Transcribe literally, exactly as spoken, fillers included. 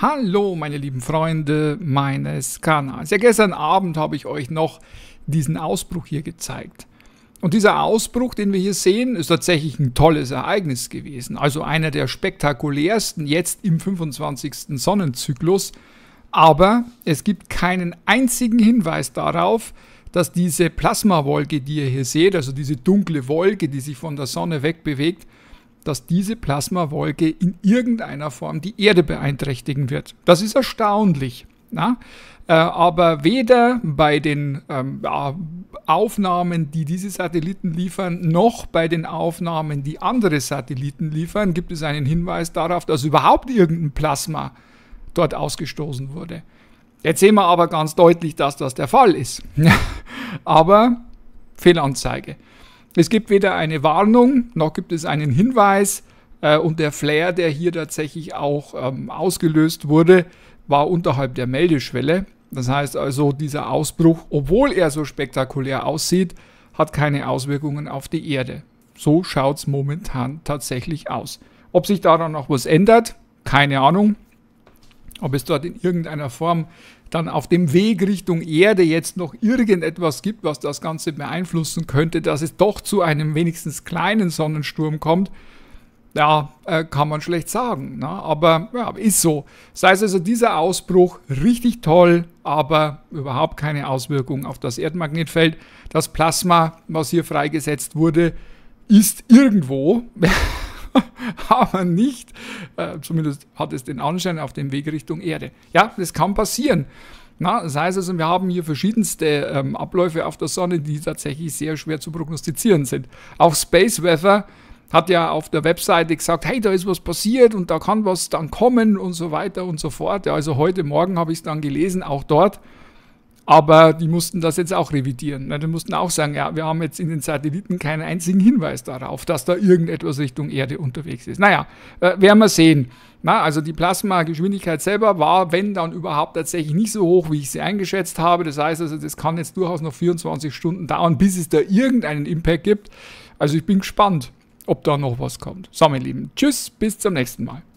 Hallo meine lieben Freunde meines Kanals. Ja, gestern Abend habe ich euch noch diesen Ausbruch hier gezeigt. Und dieser Ausbruch, den wir hier sehen, ist tatsächlich ein tolles Ereignis gewesen. Also einer der spektakulärsten jetzt im fünfundzwanzigsten Sonnenzyklus. Aber es gibt keinen einzigen Hinweis darauf, dass diese Plasmawolke, die ihr hier seht, also diese dunkle Wolke, die sich von der Sonne wegbewegt, dass diese Plasmawolke in irgendeiner Form die Erde beeinträchtigen wird. Das ist erstaunlich. Na? Äh, aber weder bei den ähm, ja, Aufnahmen, die diese Satelliten liefern, noch bei den Aufnahmen, die andere Satelliten liefern, gibt es einen Hinweis darauf, dass überhaupt irgendein Plasma dort ausgestoßen wurde. Jetzt sehen wir aber ganz deutlich, dass das der Fall ist. Aber Fehlanzeige. Es gibt weder eine Warnung, noch gibt es einen Hinweis äh, und der Flare, der hier tatsächlich auch ähm, ausgelöst wurde, war unterhalb der Meldeschwelle. Das heißt also, dieser Ausbruch, obwohl er so spektakulär aussieht, hat keine Auswirkungen auf die Erde. So schaut es momentan tatsächlich aus. Ob sich daran noch was ändert, keine Ahnung. Ob es dort in irgendeiner Form dann auf dem Weg Richtung Erde jetzt noch irgendetwas gibt, was das Ganze beeinflussen könnte, dass es doch zu einem wenigstens kleinen Sonnensturm kommt, ja, äh, kann man schlecht sagen. Ne? Aber ja, ist so. Das heißt also, dieser Ausbruch richtig toll, aber überhaupt keine Auswirkung auf das Erdmagnetfeld. Das Plasma, was hier freigesetzt wurde, ist irgendwo, aber nicht, äh, zumindest hat es den Anschein, auf dem Weg Richtung Erde. Ja, das kann passieren. Na, das heißt also, wir haben hier verschiedenste ähm, Abläufe auf der Sonne, die tatsächlich sehr schwer zu prognostizieren sind. Auch Space Weather hat ja auf der Webseite gesagt, hey, da ist was passiert und da kann was dann kommen und so weiter und so fort. Ja, also heute Morgen habe ich es dann gelesen, auch dort. Aber die mussten das jetzt auch revidieren. Die mussten auch sagen, ja, wir haben jetzt in den Satelliten keinen einzigen Hinweis darauf, dass da irgendetwas Richtung Erde unterwegs ist. Naja, äh, werden wir sehen. Na, also die Plasmageschwindigkeit selber war, wenn dann überhaupt, tatsächlich nicht so hoch, wie ich sie eingeschätzt habe. Das heißt also, das kann jetzt durchaus noch vierundzwanzig Stunden dauern, bis es da irgendeinen Impact gibt. Also ich bin gespannt, ob da noch was kommt. So, meine Lieben, tschüss, bis zum nächsten Mal.